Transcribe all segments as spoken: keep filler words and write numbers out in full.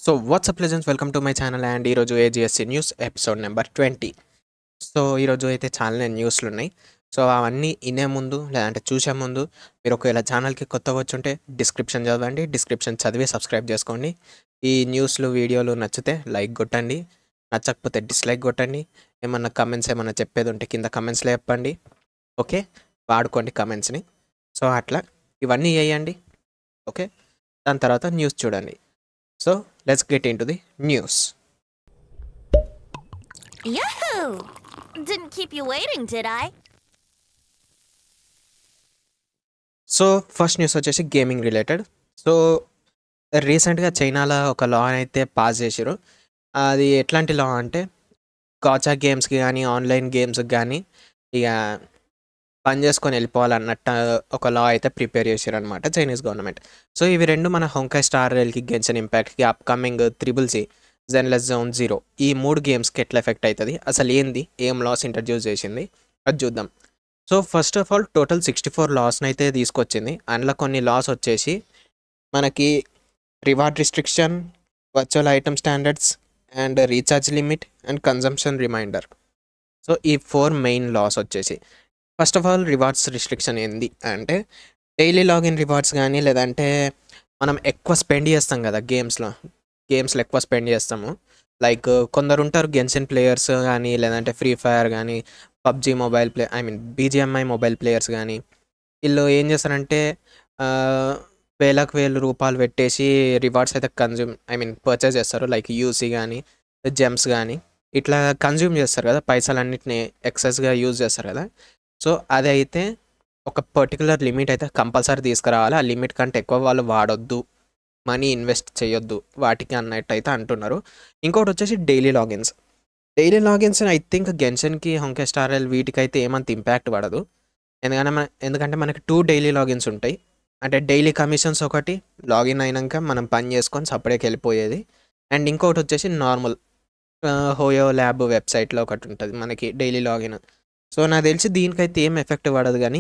So what's up legends welcome to my channel and ఈరోజు AGSC news episode number twenty. So ఈరోజు అయితే చాలా న్యూస్లు ఉన్నాయి. సో అవన్నీ వినే ముందు లేదంటే చూసే ముందు మీరు ఒకవేళ ఛానల్కి కొత్తగా వచ్చుంటే డిస్క్రిప్షన్ చదవండి, డిస్క్రిప్షన్ చదివి సబ్స్క్రైబ్ చేసుకోండి. ఈ న్యూస్లు వీడియోలు నచ్చితే లైక్ కొట్టండి, నచ్చకపోతే డిస్లైక్ కొట్టండి. ఏమన్నా కమెంట్స్ ఏమన్నా చెప్పేది ఉంటే కింద కమెంట్స్లో చెప్పండి. ఓకే, వాడుకోండి కమెంట్స్ని. సో అట్లా ఇవన్నీ వేయండి. ఓకే, దాని తర్వాత న్యూస్ చూడండి. So let's get into the news. Yahoo! Didn't keep you waiting, did I? So first news వచ్చేసి గేమింగ్ రిలేటెడ్. సో రీసెంట్గా చైనాలో ఒక లా అయితే పాస్ చేసారు. అది ఎట్లాంటి లా అంటే గాచా గేమ్స్కి కానీ ఆన్లైన్ గేమ్స్కి కానీ ఇక పని చేసుకొని వెళ్ళిపోవాలన్నట్టు ఒక లా అయితే ప్రిపేర్ చేశారు అనమాట చైనీస్ గవర్నమెంట్. సో ఇవి రెండు మన హోంకాయ్ స్టార్ రైల్కి గెన్షన్ ఇంపాక్ట్కి upcoming triple C Zenless Zone Zero ఈ మూడు గేమ్స్కి ఎట్లా ఎఫెక్ట్ అవుతుంది, అసలు ఏంది, ఏం లాస్ ఇంట్రడ్యూస్ చేసింది అది చూద్దాం. So first of all total sixty four లాస్ని అయితే తీసుకొచ్చింది. అందులో కొన్ని లాస్ వచ్చేసి మనకి reward restriction, virtual item standards and recharge limit and consumption reminder. So ఈ ఫోర్ మెయిన్ లాస్ వచ్చేసి first of all rewards restriction ఏంది అంటే డైలీ లాగిన్ రివార్డ్స్ కానీ లేదంటే మనం ఎక్కువ స్పెండ్ చేస్తాం కదా గేమ్స్లో గేమ్స్లో ఎక్కువ స్పెండ్ చేస్తాము. లైక్ కొందరు ఉంటారు గెన్సిన్ ప్లేయర్స్ కానీ లేదంటే ఫ్రీ ఫైర్ కానీ PUBG mobile play I mean BGMI mobile players కానీ వీళ్ళు ఏం చేస్తారంటే వేలకు వేలు రూపాయలు పెట్టేసి రివార్డ్స్ అయితే కన్జ్యూమ్ ఐ మీన్ పర్చేస్ చేస్తారు. లైక్ యూసీ కానీ జెమ్స్ కానీ ఇట్లా కన్జ్యూమ్ చేస్తారు కదా, పైసలన్నిటిని ఎక్సెస్గా యూజ్ చేస్తారు కదా. సో అదైతే ఒక పర్టికులర్ లిమిట్ అయితే కంపల్సరీ తీసుకురావాలి. ఆ లిమిట్ కంటే ఎక్కువ వాళ్ళు వాడొద్దు, మనీ ఇన్వెస్ట్ చేయొద్దు వాటికి అన్నట్టు అయితే అంటున్నారు. ఇంకొకటి వచ్చేసి daily logins. Daily logins I think గెన్షన్కి హోంకాయ్ స్టార్ రైల్ వీటికైతే ఏమంత ఇంపాక్ట్ పడదు. ఎందుకంటే మన ఎందుకంటే మనకి టూ డైలీ లాగిన్స్ ఉంటాయి. అంటే డైలీ కమిషన్స్ ఒకటి, లాగిన్ అయినాక మనం పని చేసుకొని సపరేట్కి వెళ్ళిపోయేది. అండ్ ఇంకొకటి వచ్చేసి నార్మల్ హోయో ల్యాబ్ వెబ్సైట్లో ఒకటి ఉంటుంది మనకి డైలీ లాగిన్. సో నాకు తెలిసి దీనికైతే ఏం ఎఫెక్ట్ పడదు, కానీ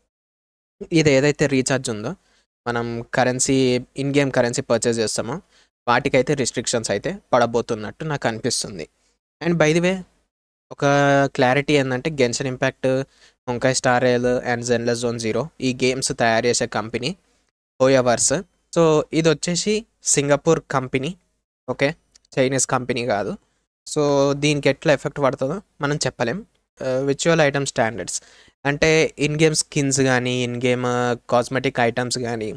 ఇది ఏదైతే రీఛార్జ్ ఉందో మనం currency in game currency purchase చేస్తామో వాటికైతే రిస్ట్రిక్షన్స్ అయితే పడబోతున్నట్టు నాకు అనిపిస్తుంది. అండ్ బై ది వే ఒక క్లారిటీ ఏంటంటే Genshin impact, Honkai Star Rail and Zenless Zone Zero ఈ గేమ్స్ తయారు చేసే కంపెనీ హోయోవర్స్. సో ఇది వచ్చేసి Singapore company, okay, Chinese company కాదు. సో దీనికి ఎట్లా ఎఫెక్ట్ పడుతుందో మనం చెప్పలేం. విర్చువల్ ఐటమ్ స్టాండర్డ్స్ అంటే ఇన్ గేమ్ స్కిన్స్ కానీ ఇన్ గేమ్ కాస్మెటిక్ ఐటమ్స్ కానీ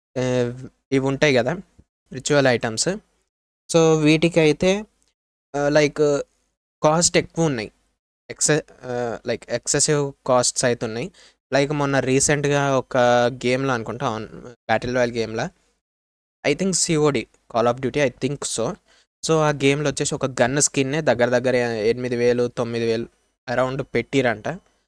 ఇవి ఉంటాయి కదా విర్చువల్ ఐటమ్స్. సో వీటికైతే లైక్ కాస్ట్ ఎక్కువ ఉన్నాయి, ఎక్సె లైక్ ఎక్సెసివ్ కాస్ట్స్ అయితే ఉన్నాయి. లైక్ మొన్న రీసెంట్గా ఒక గేమ్లో అనుకుంటా ఆన్ బ్యాటిల్ రాయల్ గేమ్లో I think COD call of duty I think so so ఆ గేమ్లో వచ్చేసి ఒక గన్ స్కిన్నే దగ్గర దగ్గర ఎనిమిది వేలు తొమ్మిది వేలు అరౌండ్ పెట్టిరంట.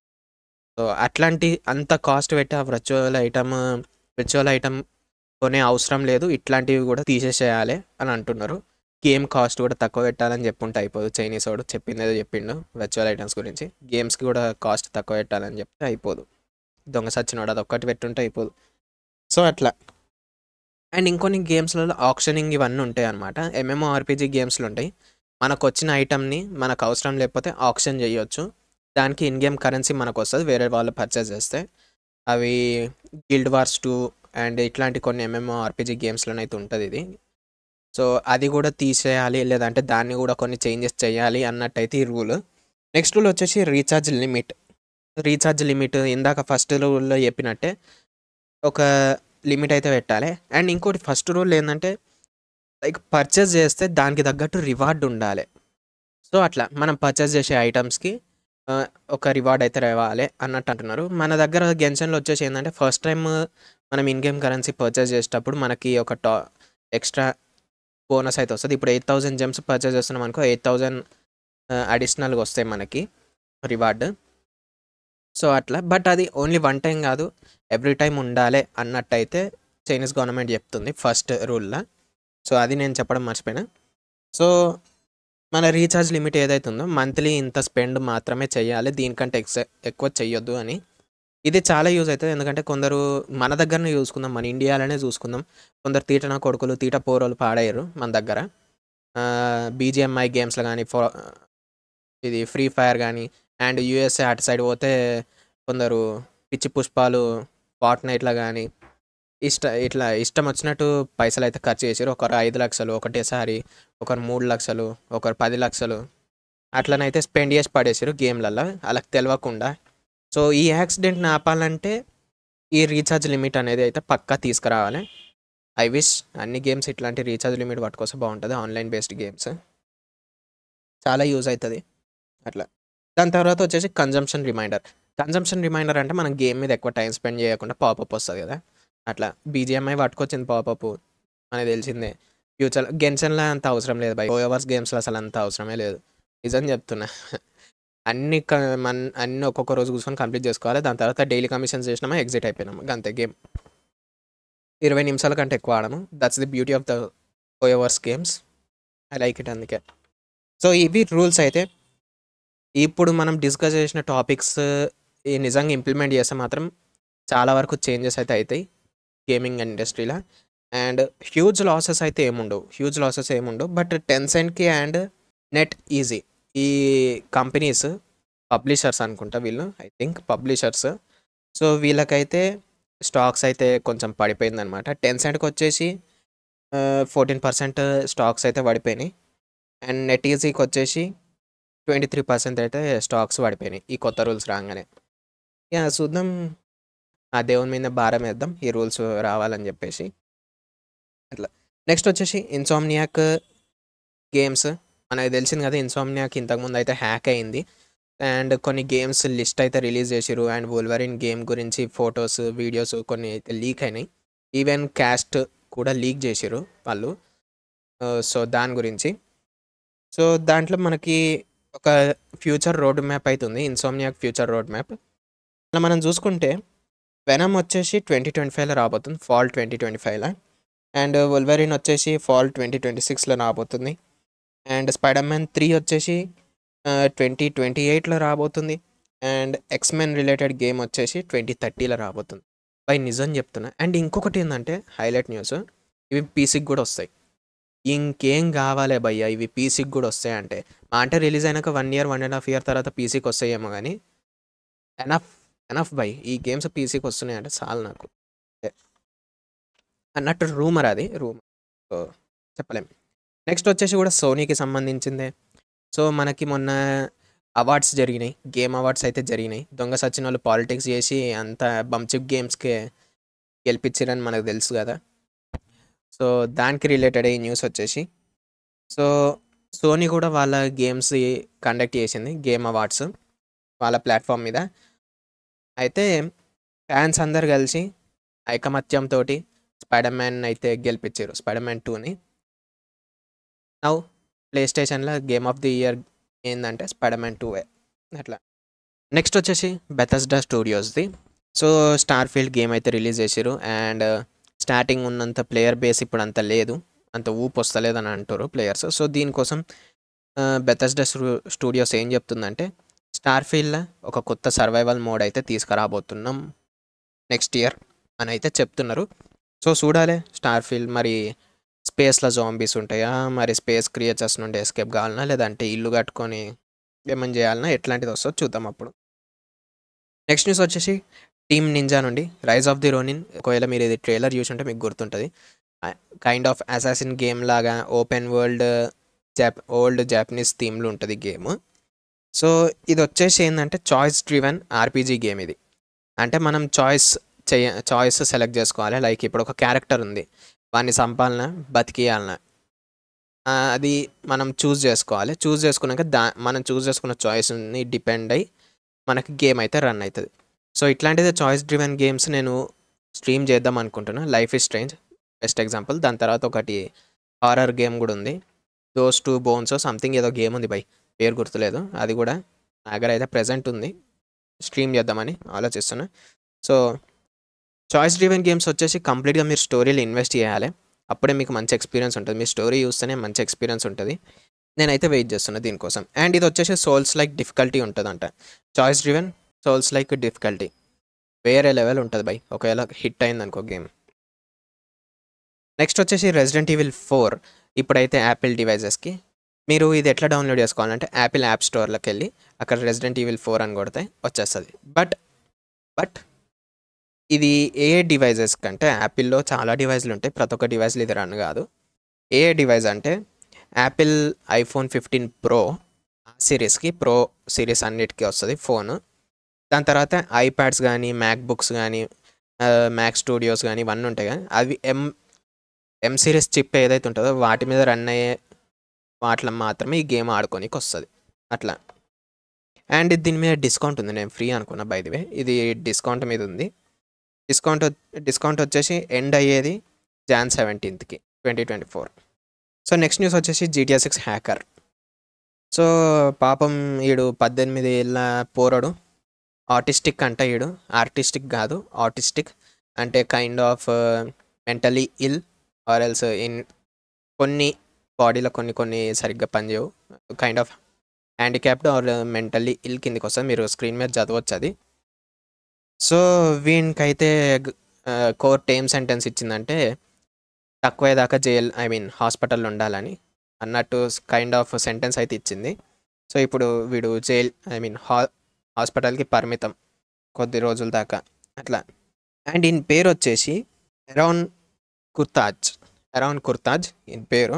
సో అట్లాంటి అంత కాస్ట్ పెట్టి ఆ వర్చువల్ ఐటమ్ విర్చువల్ ఐటమ్ కొనే అవసరం లేదు, ఇట్లాంటివి కూడా తీసేసేయాలి అని అంటున్నారు. గేమ్ కాస్ట్ కూడా తక్కువ పెట్టాలని చెప్పుంటే అయిపోదు. చైనీస్ వాడు చెప్పింది ఏదో చెప్పిండు వర్చువల్ ఐటమ్స్ గురించి, గేమ్స్కి కూడా కాస్ట్ తక్కువ పెట్టాలని చెప్తే అయిపోదు. దొంగ సచ్చినోడు అది ఒక్కటి పెట్టుంటే అయిపోదు. సో అట్లా. అండ్ ఇంకొన్ని గేమ్స్లలో ఆప్షనింగ్ ఇవన్నీ ఉంటాయి అనమాట. ఎంఎంఓ ఆర్పీజీ గేమ్స్లో ఉంటాయి. మనకు వచ్చిన ఐటమ్ని మనకు అవసరం లేకపోతే ఆప్షన్ చేయొచ్చు. దానికి ఇన్ గేమ్ కరెన్సీ మనకు వస్తుంది వేరే వాళ్ళు పర్చేస్ చేస్తే. అవి గిల్డ్ వార్స్ టూ అండ్ ఇట్లాంటి కొన్ని ఎంఎంఓ ఆర్పీజీ గేమ్స్లోనైతే ఉంటుంది ఇది. సో అది కూడా తీసేయాలి లేదంటే దాన్ని కూడా కొన్ని చేంజెస్ చేయాలి అన్నట్టయితే ఈ రూల్. నెక్స్ట్ రూల్ వచ్చేసి రీఛార్జ్ లిమిట్. రీఛార్జ్ లిమిట్ ఇందాక ఫస్ట్ రూల్లో చెప్పినట్టే ఒక లిమిట్ అయితే పెట్టాలి. అండ్ ఇంకోటి ఫస్ట్ రూల్ ఏంటంటే లైక్ పర్చేస్ చేస్తే దానికి తగ్గట్టు రివార్డ్ ఉండాలి. సో అట్లా మనం పర్చేస్ చేసే ఐటమ్స్కి ఒక రివార్డ్ అయితే రావాలి అన్నట్టు అంటున్నారు. మన దగ్గర గెన్షన్లో వచ్చేసి ఏంటంటే ఫస్ట్ టైం మనం ఇన్ గేమ్ కరెన్సీ పర్చేస్ చేసేటప్పుడు మనకి ఒక టా ఎక్స్ట్రా బోనస్ అయితే వస్తుంది. ఇప్పుడు ఎయిట్ థౌజండ్ జెమ్స్ పర్చేస్ చేస్తున్నాం అనుకో ఎయిట్ థౌజండ్ అడిషనల్గా వస్తాయి మనకి రివార్డ్. సో అట్లా, బట్ అది ఓన్లీ వన్ టైం కాదు, ఎవ్రీ టైం ఉండాలి అన్నట్టయితే చైనీస్ గవర్నమెంట్ చెప్తుంది ఫస్ట్ రూల్లో. సో అది నేను చెప్పడం మర్చిపోయినా. సో మన రీఛార్జ్ లిమిట్ ఏదైతే ఉందో మంత్లీ ఇంత స్పెండ్ మాత్రమే చేయాలి, దీనికంటే ఎక్స్ ఎక్కువ చెయ్యొద్దు అని. ఇది చాలా యూజ్ అవుతుంది. ఎందుకంటే కొందరు మన దగ్గరనే చూసుకుందాం, మన ఇండియాలోనే చూసుకుందాం, కొందరు తీట నా కొడుకులు తీట పోరోలు పాడయ్యారు మన దగ్గర. బీజిఎంఐ గేమ్స్లో కానీ ఫో ఇది ఫ్రీ ఫైర్ కానీ అండ్ యూఎస్ఏ అటు సైడ్ పోతే కొందరు పిచ్చి పుష్పాలు ఫార్ట్నైట్లో కానీ ఇష్ట ఇట్లా ఇష్టం వచ్చినట్టు పైసలు అయితే ఖర్చు చేసారు. ఒకరు ఐదు లక్షలు ఒకటేసారి, ఒకరు మూడు లక్షలు, ఒకరు పది లక్షలు అట్లనైతే స్పెండ్ చేసి పడేసారు గేమ్లలో వాళ్ళకి తెలియకుండా. సో ఈ యాక్సిడెంట్ని ఆపాలంటే ఈ రీఛార్జ్ లిమిట్ అనేది అయితే పక్కా తీసుకురావాలి. ఐ విష్ అన్ని గేమ్స్ ఇట్లాంటి రీఛార్జ్ లిమిట్ పట్టుకొస్తే బాగుంటుంది. ఆన్లైన్ బేస్డ్ గేమ్స్ చాలా యూజ్ అవుతుంది అట్లా. దాని తర్వాత వచ్చేసి కన్జంప్షన్ రిమైండర్. కన్జంప్షన్ రిమైండర్ అంటే మనం గేమ్ మీద ఎక్కువ టైం స్పెండ్ చేయకుండా పాపప్ వస్తుంది కదా, అట్లా బీజిఎంఐ పట్టుకొచ్చింది పాపప్ మనకు తెలిసిందే. ఫ్యూచర్ గెన్షన్లో అంత అవసరం లేదు బై, ఫోర్ అవర్స్ గేమ్స్లో అసలు అంత అవసరమే లేదు, నిజం చెప్తున్నా. అన్ని క మన అన్ని ఒక్కొక్క రోజు కూర్చొని కంప్లీట్ చేసుకోవాలి. దాని తర్వాత డైలీ కమిషన్స్ చేసినామా ఎగ్జిట్ అయిపోయినాము అంతే. గేమ్ ఇరవై నిమిషాల కంటే ఎక్కువ ఆడము. That's the beauty of the four hours games. I like it అందుకే. సో ఇవి రూల్స్ అయితే. ఇప్పుడు మనం డిస్కస్ చేసిన టాపిక్స్ ఈ నిజంగా ఇంప్లిమెంట్ చేస్తే మాత్రం చాలా వరకు చేంజెస్ అయితే అవుతాయి గేమింగ్ ఇండస్ట్రీలో. అండ్ హ్యూజ్ లాసెస్ అయితే ఏముండవు, హ్యూజ్ లాసెస్ ఏముండవు. బట్ టెన్సెంట్కి అండ్ నెట్ ఈజీ ఈ కంపెనీస్ పబ్లిషర్స్ అనుకుంటా వీళ్ళు, ఐ థింక్ పబ్లిషర్స్. సో వీళ్ళకైతే స్టాక్స్ అయితే కొంచెం పడిపోయిందనమాట. టెన్సెంట్కి వచ్చేసి ఫోర్టీన్ పర్సెంట్ స్టాక్స్ అయితే పడిపోయినాయి. అండ్ నెట్ ఈజీకి వచ్చేసి ట్వంటీ త్రీ పర్సెంట్ అయితే స్టాక్స్ పడిపోయినాయి ఈ కొత్త రూల్స్ రాగానే. యా చూద్దాం, ఆ దేవుని మీద భారం వేద్దాం ఈ రూల్స్ రావాలని చెప్పేసి అట్లా. నెక్స్ట్ వచ్చేసి ఇన్సోమ్నియాక్ గేమ్స్. మనకు తెలిసింది కదా ఇన్సోమ్నియాక్ ఇంతకుముందు అయితే హ్యాక్ అయింది అండ్ కొన్ని గేమ్స్ లిస్ట్ అయితే రిలీజ్ చేసిరు. అండ్ వోల్వరిన్ గేమ్ గురించి ఫొటోస్ వీడియోస్ కొన్ని అయితే లీక్ అయినాయి. ఈవెన్ క్యాస్ట్ కూడా లీక్ చేసిరు వాళ్ళు. సో దాని గురించి, సో దాంట్లో మనకి ఒక ఫ్యూచర్ రోడ్ మ్యాప్ అవుతుంది, ఇన్సోమ్నియాక్ ఫ్యూచర్ రోడ్ మ్యాప్. అలా మనం చూసుకుంటే వెనమ్ వచ్చేసి ట్వంటీ ట్వంటీ ఫైవ్లో రాబోతుంది, ఫాల్ ట్వంటీ ట్వంటీ ఫైవ్లో. అండ్ వోల్వరిన్ వచ్చేసి ఫాల్ ట్వంటీ ట్వంటీ సిక్స్లో రాబోతుంది. అండ్ స్పైడర్ మ్యాన్ త్రీ వచ్చేసి ట్వంటీ ట్వంటీ ఎయిట్లో రాబోతుంది. అండ్ ఎక్స్మెన్ రిలేటెడ్ గేమ్ వచ్చేసి ట్వంటీ థర్టీలో రాబోతుంది. బై నిజం చెప్తున్నా. అండ్ ఇంకొకటి ఏంటంటే హైలైట్ న్యూస్, ఇవి పీసీకి కూడా వస్తాయి. ఇంకేం కావాలి భయ్య, ఇవి పీసీకి కూడా వస్తాయి అంటే. మా అంటే రిలీజ్ అయినాక one year one and half year తర్వాత పీసీకి వస్తాయేమో కానీ ఎనఫ్ ఎనఫ్ బై ఈ గేమ్స్ పీసీకి వస్తున్నాయి అంటే చాలు నాకు అన్నట్టు. రూమర్ అది రూమర్, సో చెప్పలేం. నెక్స్ట్ వచ్చేసి కూడా సోనీకి సంబంధించిందే. సో మనకి మొన్న అవార్డ్స్ జరిగినాయి, గేమ్ అవార్డ్స్ అయితే జరిగినాయి. దొంగ సచిన వాళ్ళు పాలిటిక్స్ చేసి అంత బంచిప్ గేమ్స్కే గెలిపించారని మనకు తెలుసు కదా. సో దానికి రిలేటెడ్ ఈ న్యూస్ వచ్చేసి, సో సోనీ కూడా వాళ్ళ గేమ్స్ కండక్ట్ చేసింది గేమ్ అవార్డ్స్ వాళ్ళ ప్లాట్ఫామ్ మీద. అయితే ఫ్యాన్స్ అందరు కలిసి ఐకమత్యంతో స్పైడర్ మ్యాన్ అయితే గెలిపించారు, స్పైడర్ మ్యాన్ టూని. నౌ ప్లే స్టేషన్లో గేమ్ ఆఫ్ ది ఇయర్ ఏంటంటే స్పైడర్ మ్యాన్ టూ అట్లా. నెక్స్ట్ వచ్చేసి బెథెస్డా స్టూడియోస్ది. సో స్టార్ ఫీల్డ్ గేమ్ అయితే రిలీజ్ చేసారు. అండ్ స్టార్టింగ్ ఉన్నంత ప్లేయర్ బేస్ ఇప్పుడు అంత లేదు, అంత ఊపు వస్తలేదు అని అంటారు ప్లేయర్స్. సో దీనికోసం బెథెస్డా స్టూడియోస్ ఏం చెప్తుందంటే స్టార్ ఫీల్డ్లో ఒక కొత్త సర్వైవల్ మోడ్ అయితే తీసుకురాబోతున్నాం నెక్స్ట్ ఇయర్ అని అయితే చెప్తున్నారు. సో చూడాలి స్టార్ ఫీల్డ్ మరి స్పేస్లో జాంబీస్ ఉంటాయా, మరి స్పేస్ క్రియేచర్స్ నుండి ఎస్కేప్ కావాలన్నా, లేదంటే ఇల్లు కట్టుకొని ఏమని చేయాలన్నా, ఎట్లాంటిది వస్తుందో చూద్దాం అప్పుడు. నెక్స్ట్ న్యూస్ వచ్చేసి టీమ్ నింజా నుండి రైజ్ ఆఫ్ ది రోనిన్. ఒకవేళ మీరు ఇది ట్రైలర్ చూసి ఉంటే మీకు గుర్తుంటుంది. కైండ్ ఆఫ్ అసాసిన్ గేమ్ లాగా ఓపెన్ వరల్డ్ జాప్ ఓల్డ్ జాపనీస్ థీమ్లు ఉంటుంది గేమ్. సో ఇది వచ్చేసి ఏంటంటే చాయిస్ డ్రివెన్ ఆర్పీజీ గేమ్ ఇది. అంటే మనం చాయిస్ చేయ చాయిస్ సెలెక్ట్ చేసుకోవాలి. లైక్ ఇప్పుడు ఒక క్యారెక్టర్ ఉంది, వాడిని చంపాలన్నా బతికియాలన్నా అది మనం చూస్ చేసుకోవాలి. చూస్ చేసుకున్నాక దా మనం చూస్ చేసుకున్న చాయిస్ని డిపెండ్ అయ్యి మనకి గేమ్ అయితే రన్ అవుతుంది. సో ఇట్లాంటిది చాయిస్ డ్రివెన్ గేమ్స్ నేను స్ట్రీమ్ చేద్దాం అనుకుంటున్నాను. Life is Strange best example. దాని తర్వాత ఒకటి హారర్ గేమ్ కూడా ఉంది, దోస్ టూ బోన్స్ సంథింగ్ ఏదో గేమ్ ఉంది బై, పేరు గుర్తులేదు. అది కూడా నా దగ్గర అయితే ప్రెజెంట్ ఉంది, స్ట్రీమ్ చేద్దామని ఆలోచిస్తున్నా. సో చాయిస్ డ్రివెన్ గేమ్స్ వచ్చేసి కంప్లీట్గా మీరు స్టోరీలో ఇన్వెస్ట్ చేయాలి, అప్పుడే మీకు మంచి ఎక్స్పీరియన్స్ ఉంటుంది. మీ స్టోరీ చూస్తేనే మంచి ఎక్స్పీరియన్స్ ఉంటుంది. నేనైతే వెయిట్ చేస్తున్నా దీనికోసం. అండ్ ఇది వచ్చేసి సోల్స్ లైక్ డిఫికల్టీ ఉంటుందంట. Choice driven souls like difficulty వేరే లెవెల్ ఉంటుంది బై, ఒకవేళ హిట్ అయింది అనుకో గేమ్. నెక్స్ట్ వచ్చేసి రెసిడెంట్ ఈవిల్ ఫోర్ ఇప్పుడైతే యాపిల్ డివైజెస్‌కి. మీరు ఇది ఎట్లా డౌన్లోడ్ చేసుకోవాలంటే యాపిల్ యాప్ స్టోర్‌లోకి వెళ్ళి అక్కడ రెసిడెంట్ ఈవిల్ ఫోర్ అని కొడితే వచ్చేస్తుంది. బట్ బట్ ఇది ఏ డివైజెస్ కంటే యాపిల్లో చాలా డివైస్లు ఉంటాయి. ప్రతి ఒక్క డివైస్లు ఇది రన్ కాదు. ఏ డివైస్ అంటే యాపిల్ ఐఫోన్ ఫిఫ్టీన్ ప్రో సిరీస్కి ప్రో సిరీస్ అన్నిటికీ వస్తుంది ఫోన్. దాని తర్వాత ఐప్యాడ్స్ కానీ మ్యాక్ బుక్స్ కానీ మ్యాక్ స్టూడియోస్ కానీ ఇవన్నీ ఉంటాయి కానీ అవి ఎం ఎం సిరీస్ చిప్ ఏదైతే ఉంటుందో వాటి మీద రన్ అయ్యే వాటిలో మాత్రమే ఈ గేమ్ ఆడుకోనికి వస్తుంది అట్లా. అండ్ దీని మీద డిస్కౌంట్ ఉంది. నేను ఫ్రీ అనుకున్నా బై ది వే. ఇది డిస్కౌంట్ మీద ఉంది. డిస్కౌంట్ డిస్కౌంట్ వచ్చేసి ఎండ్ అయ్యేది జాన్ సెవెంటీన్త్కి twenty twenty four. So next news వచ్చేసి జీటీఏ సిక్స్ హ్యాకర్. సో పాపం ఈడు పద్దెనిమిది ఏళ్ళ పోరడు ఆటిస్టిక్ అంట. ఈడు ఆర్టిస్టిక్ కాదు ఆటిస్టిక్ అంటే kind of mentally ill or else in కొన్ని బాడీలో కొన్ని కొన్ని సరిగ్గా పనిచేయవు. Kind of handicapped or mentally ill కిందికి వస్తుంది. మీరు స్క్రీన్ మీద చదవచ్చు అది. సో వీనికైతే కోర్ట్ ఏం సెంటెన్స్ ఇచ్చిందంటే తక్కువ దాకా జైల్ ఐ మీన్ హాస్పిటల్లో ఉండాలని అన్నట్టు కైండ్ ఆఫ్ సెంటెన్స్ అయితే ఇచ్చింది. సో ఇప్పుడు వీడు జైల్ ఐ మీన్ హా హాస్పిటల్కి పరిమితం కొద్ది రోజుల దాకా అట్లా. అండ్ ఈయన పేరు వచ్చేసి ఎరౌన్ కుర్తాజ్ ఎరౌన్ కుర్తాజ్ ఈయన పేరు.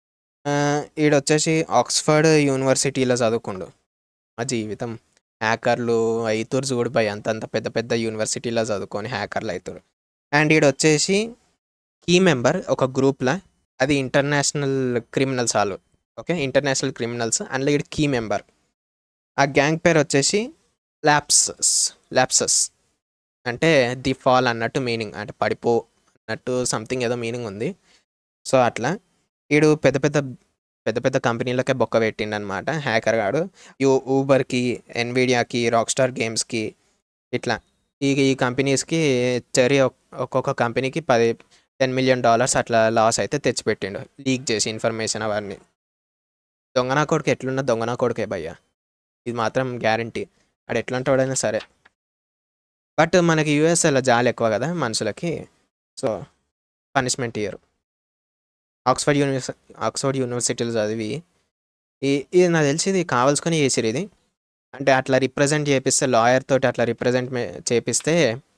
ఈడొచ్చేసి ఆక్స్ఫర్డ్ యూనివర్సిటీలో చదువుకుండు. మా జీవితం హ్యాకర్లు అవుతారు చూడు భయ్, అంతంత పెద్ద పెద్ద యూనివర్సిటీలో చదువుకొని హ్యాకర్లు అవుతారు. అండ్ ఈడొచ్చేసి కీ మెంబర్ ఒక గ్రూప్లో, అది ఇంటర్నేషనల్ క్రిమినల్స్ వాళ్ళు. ఓకే, ఇంటర్నేషనల్ క్రిమినల్స్ అందులో ఈడు కీ మెంబర్. ఆ గ్యాంగ్ పేరు వచ్చేసి ల్యాప్సస్ ల్యాప్సస్ అంటే ది ఫాల్ అన్నట్టు మీనింగ్, అంటే పడిపో అన్నట్టు సంథింగ్ ఏదో మీనింగ్ ఉంది. సో అట్లా వీడు పెద్ద పెద్ద పెద్ద పెద్ద కంపెనీలకే బొక్క పెట్టిండు అనమాట హ్యాకర్ గాడు. యూ ఊబర్కి, ఎన్విడియాకి, రాక్ స్టార్ గేమ్స్కి ఇట్లా ఈ ఈ కంపెనీస్కి చెరీ ఒక్కొక్క కంపెనీకి పది టెన్ మిలియన్ డాలర్స్ అట్లా లాస్ అయితే తెచ్చిపెట్టిండు లీక్ చేసి ఇన్ఫర్మేషన్ అవన్నీ. దొంగనా కొడుకు ఎట్లున్నా దొంగనా కొడుకే భయ్యా, ఇది మాత్రం గ్యారంటీ. అడు ఎట్లాంటోడైనా సరే. బట్ మనకి యూఎస్ఏలో జాలి ఎక్కువ కదా మనుషులకి, సో పనిష్మెంట్ ఇయ్యరు. ఆక్స్ఫర్డ్ యూనివర్సి ఆక్స్ఫర్డ్ యూనివర్సిటీలో చదివి ఈ ఇది నాకు తెలిసి ఇది కావాల్సుకొని చేసిరు ఇది. అంటే అట్లా రిప్రజెంట్ చేపిస్తే, లాయర్ తోటి అట్లా రిప్రజెంట్ చేపిస్తే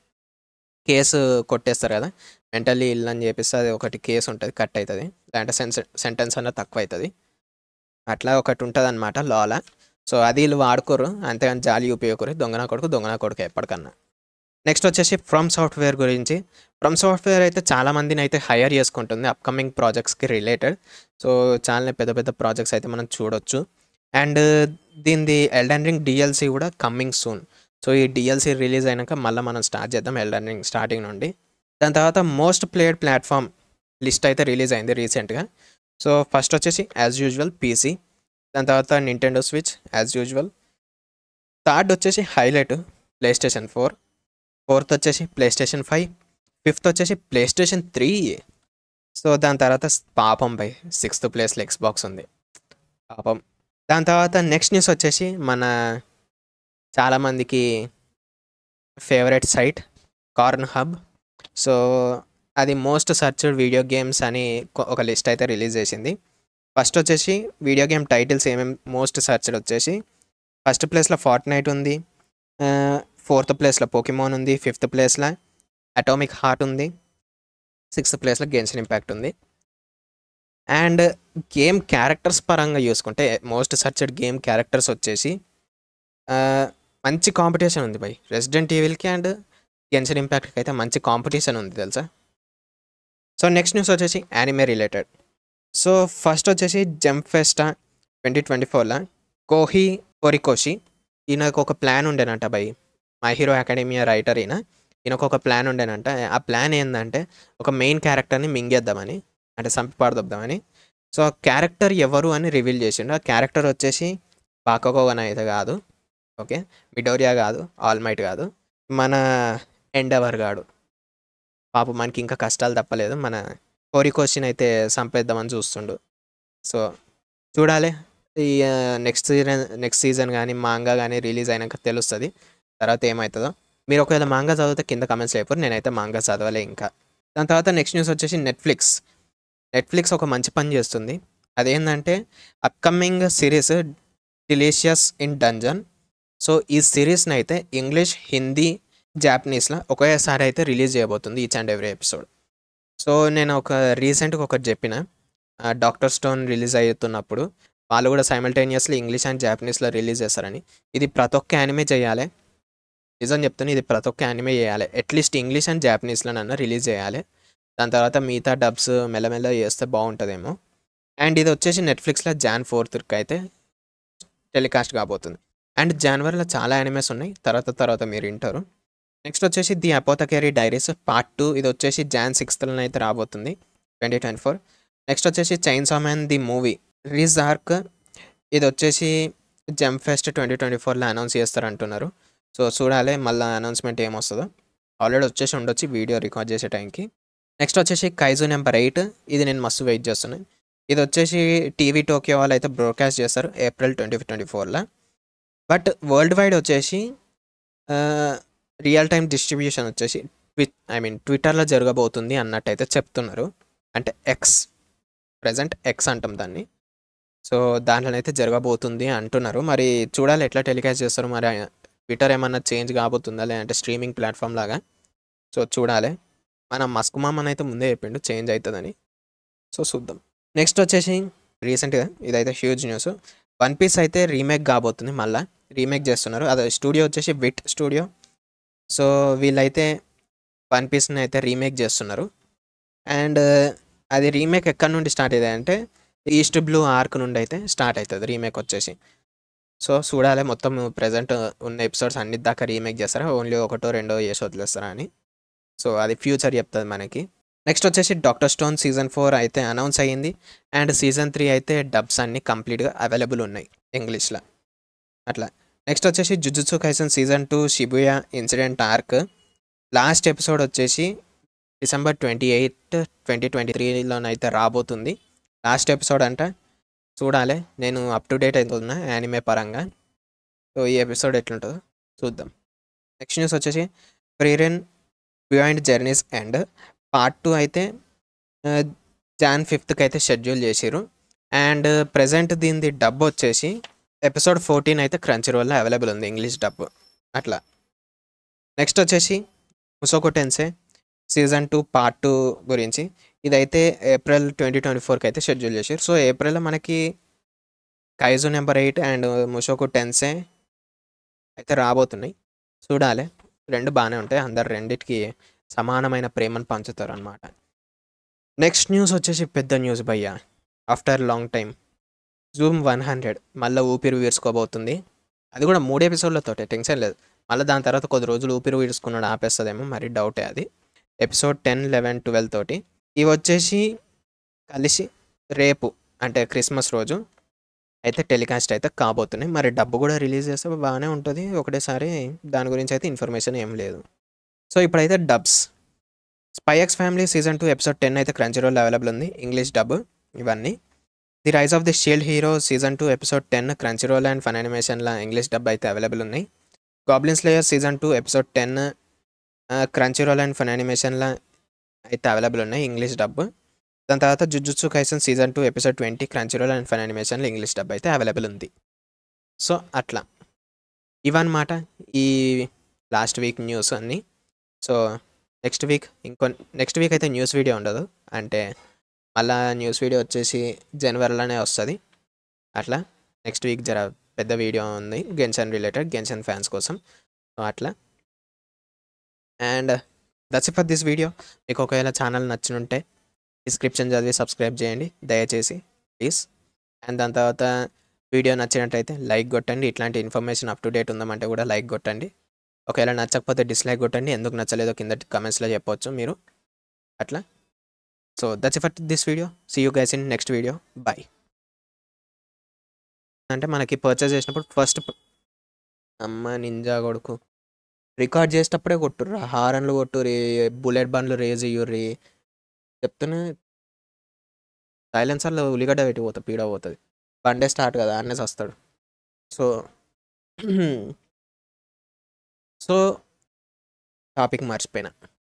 కేసు కొట్టేస్తారు కదా, మెంటల్లీ ఇల్ అని చేపిస్తే అది ఒకటి కేసు ఉంటుంది, కట్ అవుతుంది, లేదంటే సెన్ సెంటెన్స్ అన్న తక్కువ అవుతుంది. అట్లా ఒకటి ఉంటుంది అనమాట లాలా. సో అది వీళ్ళు వాడుకోరు, అంతేగాని జాలి ఉపయోగకూరు. దొంగనా కొడుకు దొంగనా కొడుకు ఎప్పటికన్నా. నెక్స్ట్ వచ్చేసి ఫ్రమ్ సాఫ్ట్వేర్ గురించి. ఫ్రమ్ సాఫ్ట్వేర్ అయితే చాలామందిని అయితే హైర్ చేసుకుంటుంది అప్కమింగ్ ప్రాజెక్ట్స్కి రిలేటెడ్. సో చాలా పెద్ద పెద్ద ప్రాజెక్ట్స్ అయితే మనం చూడొచ్చు. అండ్ దీనిది ఎల్డెన్ రింగ్ డిఎల్సీ కూడా కమ్మింగ్ సూన్. సో ఈ డిఎల్సీ రిలీజ్ అయినాక మళ్ళీ మనం స్టార్ట్ చేద్దాం ఎల్డెన్ రింగ్ స్టార్టింగ్ నుండి. దాని తర్వాత మోస్ట్ ప్లేయర్డ్ ప్లాట్ఫామ్ లిస్ట్ అయితే రిలీజ్ అయింది రీసెంట్గా. సో ఫస్ట్ వచ్చేసి యాజ్ యూజువల్ పీసీ, దాని తర్వాత Nintendo Switch as usual. Third వచ్చేసి highlight PlayStation four, fourth వచ్చేసి ప్లే స్టేషన్ ఫైవ్, ఫిఫ్త్ వచ్చేసి ప్లే స్టేషన్ త్రీ. సో దాని తర్వాత పాపం పై సిక్స్త్ ప్లేస్లో ఎక్స్ బాక్స్ ఉంది పాపం. దాని తర్వాత నెక్స్ట్ న్యూస్ వచ్చేసి మన చాలామందికి favourite site corn hub. So అది మోస్ట్ సర్చ్డ్ వీడియో గేమ్స్ అని ఒక లిస్ట్ అయితే రిలీజ్ చేసింది. ఫస్ట్ వచ్చేసి వీడియో గేమ్ టైటిల్స్ ఏమేమి మోస్ట్ సర్చ్డ్ వచ్చేసి ఫస్ట్ ప్లేస్లో ఫార్ట్ నైట్ ఉంది, ఫోర్త్ ప్లేస్లో పోకిమోన్ ఉంది, ఫిఫ్త్ ప్లేస్లో అటామిక్ హార్ట్ ఉంది, సిక్స్త్ ప్లేస్లో గెన్షిన్ ఇంపాక్ట్ ఉంది. అండ్ గేమ్ క్యారెక్టర్స్ పరంగా చూసుకుంటే మోస్ట్ సర్చ్డ్ గేమ్ క్యారెక్టర్స్ వచ్చేసి మంచి కాంపిటీషన్ ఉంది బై. రెసిడెంట్ ఈవిల్కి అండ్ గెన్షిన్ ఇంపాక్ట్కి అయితే మంచి కాంపిటీషన్ ఉంది తెలుసా. సో నెక్స్ట్ న్యూస్ వచ్చేసి యానిమే రిలేటెడ్. సో ఫస్ట్ వచ్చేసి జంప్ ఫెస్టా ట్వంటీ ట్వంటీ ఫోర్లో కోహి హోరికోషి ఈయనకు ఒక ప్లాన్ ఉండేనంట బై, మై హీరో అకాడమియా రైటర్ ఈయన. ఈయనకు ఒక ప్లాన్ ఉండేనంట. ఆ ప్లాన్ ఏంటంటే ఒక మెయిన్ క్యారెక్టర్ని మింగేద్దామని, అంటే సంపి పాడదొద్దామని. సో ఆ క్యారెక్టర్ ఎవరు అని రివీల్ చేసిండు. ఆ క్యారెక్టర్ వచ్చేసి బాకోగోగన్ అయితే కాదు, ఓకే, మిడోరియా కాదు, ఆల్మైట్ కాదు, మన ఎండవర్ గాడు. పాప మనకి ఇంకా కష్టాలు తప్పలేదు, మన హోరికోషిని అయితే సంపేద్దామని చూస్తుండు. సో చూడాలి ఈ నెక్స్ట్ సీజన్ నెక్స్ట్ సీజన్ కానీ మాంగా కానీ రిలీజ్ అయినాక తెలుస్తుంది తర్వాత ఏమవుతుందో. మీరు ఒకవేళ మాంగా చదివితే కింద కమెంట్స్ లేకపోతే, నేనైతే మాంగా చదవలే ఇంకా. దాని తర్వాత నెక్స్ట్ న్యూస్ వచ్చేసి నెట్ఫ్లిక్స్. నెట్‌ఫ్లిక్స్ ఒక మంచి పని చేస్తుంది. అదేందంటే upcoming series 'Delicious in Dungeon'. So, ఈ సీరీస్‌ని అయితే ఇంగ్లీష్, హిందీ, జాపనీస్‌లో ఒకేసారి అయితే రిలీజ్ చేయబోతుంది each and every episode. So, నేను ఒక రీసెంట్‌గా ఒకటి చెప్పిన. ఆహ్, 'డాక్టర్ స్టోన్' రిలీజ్ అయితున్నప్పుడు వాళ్ళు కూడా సైమల్టేనియస్‌లీ ఇంగ్లీష్ అండ్ జాపనీస్‌లో రిలీజ్ చేస్తారని. ఇది ప్రతి ఒక్క యానిమే చేయాలి. నిజం చెప్తున్నా, ఇది ప్రతి ఒక్క యానిమే చేయాలి. అట్‌లీస్ట్ ఇంగ్లీష్ అండ్ జాపనీస్‌లోనన్నా రిలీజ్ చేయాలి. దాని తర్వాత మిగతా డబ్స్ మెల్లమెల్లగా చేస్తే బాగుంటుందేమో. అండ్ ఇది వచ్చేసి నెట్‌ఫ్లిక్స్‌లో జాన్ ఫోర్త్‌కి అయితే టెలికాస్ట్ కాబోతుంది. అండ్ జనవరిలో చాలా యానిమేస్ ఉన్నాయి. తర్వాత తర్వాత మీరు వింటారు. నెక్స్ట్ వచ్చేసి 'the Apothecary Diaries part two' ఇది వచ్చేసి జాన్ సిక్స్త్‌న అయితే రాబోతుంది ట్వంటీ ట్వంటీ ఫోర్. నెక్స్ట్ వచ్చేసి 'Chainsaw Man the movie' release arc ఇది వచ్చేసి జెమ్ ఫెస్ట్ ట్వంటీ ట్వంటీ ఫోర్లో అనౌన్స్ చేస్తారంటున్నారు. సో, చూడాలి మళ్ళీ అనౌన్స్మెంట్ ఏమొస్తుందో. ఆల్రెడీ వచ్చేసి ఉండొచ్చు వీడియో రికార్డ్ చేసే టైంకి. నెక్స్ట్ వచ్చేసి 'కైజు నెంబర్ ఎయిట్' ఇది నేను మస్తు వెయిట్ చేస్తున్నాను. ఇది వచ్చేసి టీవీ టోక్యో వాళ్ళు అయితే బ్రాడ్కాస్ట్ చేస్తారు ఏప్రిల్ ట్వంటీ ట్వంటీ ఫోర్లో. బట్ వరల్డ్ వైడ్ వచ్చేసి రియల్ టైమ్ డిస్ట్రిబ్యూషన్ వచ్చేసి ట్వి ఐ మీన్ ట్విట్టర్లో జరగబోతుంది అన్నట్టయితే చెప్తున్నారు. అంటే ఎక్స్, ప్రజెంట్ ఎక్స్ అంటాం దాన్ని. సో, దాంట్లోనైతే జరగబోతుంది అంటున్నారు. మరి చూడాలి ఎట్లా టెలికాస్ట్ చేస్తారు. మరి ట్విట్టర్ ఏమన్నా చేంజ్ కాబోతుందా, లేదంటే స్ట్రీమింగ్ ప్లాట్ఫామ్ లాగా. సో, చూడాలి. మన మస్క్ మామన్ అయితే ముందే చెప్పిండు చేంజ్ అవుతుందని. సో, చూద్దాం. నెక్స్ట్ వచ్చేసి రీసెంట్గా ఇదైతే హ్యూజ్ న్యూస్. 'వన్ పీస్' అయితే రీమేక్ కాబోతుంది. మళ్ళీ రీమేక్ చేస్తున్నారు. అదే స్టూడియో వచ్చేసి విట్ స్టూడియో. సో, వీళ్ళైతే 'వన్ పీస్'ని అయితే రీమేక్ చేస్తున్నారు. అండ్ అది రీమేక్ ఎక్కడి నుండి స్టార్ట్ అయ్యేది అంటే ఈస్ట్ బ్లూ ఆర్క్ నుండి అయితే స్టార్ట్ అవుతుంది రీమేక్ వచ్చేసి. సో, చూడాలి మొత్తం ప్రెజెంట్ ఉన్న ఎపిసోడ్స్ అన్ని దాకా రీమేక్ చేస్తారా, ఓన్లీ ఒకటో రెండో చేసి వదిలేస్తారా అని. సో, అది ఫ్యూచర్ చెప్తుంది మనకి. నెక్స్ట్ వచ్చేసి 'డాక్టర్ స్టోన్' సీజన్ ఫోర్ అయితే అనౌన్స్ అయ్యింది. అండ్ సీజన్ త్రీ అయితే డబ్స్ అన్నీ కంప్లీట్గా అవైలబుల్ ఉన్నాయి ఇంగ్లీష్లో. అట్లా నెక్స్ట్ వచ్చేసి 'Jujutsu Kaisen' season two 'Shibuya Incident Arc' last episode వచ్చేసి December twenty eighth twenty twenty త్రీలోనైతే రాబోతుంది. లాస్ట్ ఎపిసోడ్ అంట. చూడాలి. నేను అప్ టు డేట్ అవుతున్నా యానిమే పరంగా. సో, ఈ ఎపిసోడ్ ఎట్లుంటుందో చూద్దాం. నెక్స్ట్ న్యూస్ వచ్చేసి 'Frieren Beyond Journey's End' part two అయితే జాన్ ఫిఫ్త్కి అయితే షెడ్యూల్ చేసిర్రు. అండ్ ప్రజెంట్ దీనిది డబ్ వచ్చేసి ఎపిసోడ్ ఫోర్టీన్ అయితే క్రంచీరోల్లో అవైలబుల్ ఉంది ఇంగ్లీష్ డబ్. అట్లా నెక్స్ట్ వచ్చేసి 'Mushoku Tensei' season two part two గురించి. ఇదైతే ఏప్రిల్ ట్వంటీ ట్వంటీ ఫోర్కి అయితే షెడ్యూల్ చేసారు. సో, ఏప్రిల్లో మనకి 'Kaiju number eight' and 'Mushoku Tensei' అయితే రాబోతున్నాయి. చూడాలి. రెండు బాగానే ఉంటాయి. అందరు రెండిటికి సమానమైన ప్రేమను పంచుతారు అనమాట. నెక్స్ట్ న్యూస్ వచ్చేసి పెద్ద న్యూస్ భయ్య. After long time 'Zom one hundred' మళ్ళీ ఊపిరి వీడ్చుకోబోతుంది. అది కూడా మూడు ఎపిసోడ్లతోటే, టెన్షన్ లేదు. మళ్ళీ దాని తర్వాత కొద్ది రోజులు ఊపిరి వీడ్చుకున్నాడు ఆపేస్తుందేమో, మరి డౌటే అది. ఎపిసోడ్ టెన్ లెవెన్ ట్వెల్వ్ తోటి ఇవి వచ్చేసి కలిసి రేపు అంటే క్రిస్మస్ రోజు అయితే టెలికాస్ట్ అయితే కాబోతున్నాయి. మరి డబ్బు కూడా రిలీజ్ చేస్తే బాగానే ఉంటుంది ఒకటేసారి. దాని గురించి అయితే ఇన్ఫర్మేషన్ ఏం లేదు. సో, ఇప్పుడైతే dubs 'Spy X Family' season two episode ten అయితే క్రంచీరోల్లో అవైలబుల్ ఉంది ఇంగ్లీష్ డబ్. ఇవన్నీ 'the Rise of the Shield Hero' season two episode ten Crunchyroll and ఫన్ యానిమేషన్లో ఇంగ్లీష్ డబ్ అయితే అవైలబుల్ ఉన్నాయి. 'Goblin Slayer' season two episode ten Crunchyroll and ఫన్ యానిమేషన్లో అయితే అవైలబుల్ ఉన్నాయి ఇంగ్లీష్ డబ్. దాని తర్వాత 'Jujutsu Kaisen' season two episode twenty Crunchyroll and ఫన్ యానిమేషన్లో ఇంగ్లీష్ డబ్ అయితే అవైలబుల్ ఉంది. సో, అట్లా ఇవన్నమాట ఈ లాస్ట్ వీక్ న్యూస్ అన్నీ. సో, నెక్స్ట్ వీక్ ఇంకో నెక్స్ట్ వీక్ అయితే న్యూస్ వీడియో ఉండదు. అంటే మళ్ళా న్యూస్ వీడియో వచ్చేసి జనవరిలోనే వస్తుంది. అట్లా నెక్స్ట్ వీక్ జర పెద్ద వీడియో ఉంది గెన్షన్ రిలేటెడ్, గెన్షన్ ఫ్యాన్స్ కోసం. సో, అట్లా and that's it for this video. మీకు ఒకవేళ ఛానల్ నచ్చినుంటే డిస్క్రిప్షన్ చదివి సబ్స్క్రైబ్ చేయండి దయచేసి ప్లీజ్. అండ్ దాని తర్వాత వీడియో నచ్చినట్టయితే లైక్ కొట్టండి. ఇట్లాంటి ఇన్ఫర్మేషన్ అప్ టు డేట్ ఉందామంటే కూడా లైక్ కొట్టండి. ఒకవేళ నచ్చకపోతే డిస్లైక్ కొట్టండి. ఎందుకు నచ్చలేదో కింద కమెంట్స్లో చెప్పవచ్చు మీరు. అట్లా so that's it for this video. See you guys in next video. Bye. అంటే మనకి పర్చేస్ చేసినప్పుడు ఫస్ట్ అమ్మ నింజా కొడుకు రికార్డ్ చేసేటప్పుడే కొట్టుర్రా, హారన్లు కొట్టుర్రి, బుల్లెట్ బండ్లు రేజ్ ఇయ్యుర్రి చెప్తూనే సైలెన్సర్లో ఉల్లిగడ్డ పెట్టి పోతా పీడ పోతుంది. బండే స్టార్ట్ కదా అన్నేసి వస్తాడు. సో సో టాపిక్ మర్చిపోయినా.